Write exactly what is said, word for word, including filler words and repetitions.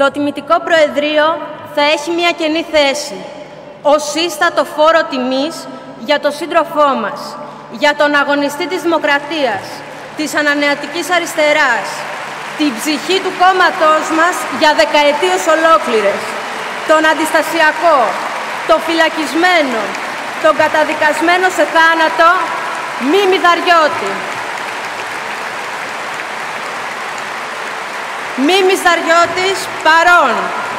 Το τιμητικό Προεδρείο θα έχει μια κενή θέση, ως σύστατο φόρο τιμής για τον σύντροφό μας, για τον αγωνιστή της δημοκρατίας, της ανανεωτικής αριστεράς, την ψυχή του κόμματός μας για δεκαετίες ολόκληρες, τον αντιστασιακό, τον φυλακισμένο, τον καταδικασμένο σε θάνατο Μίμη Δαριώτη. Μίμης Δαριώτης, παρών.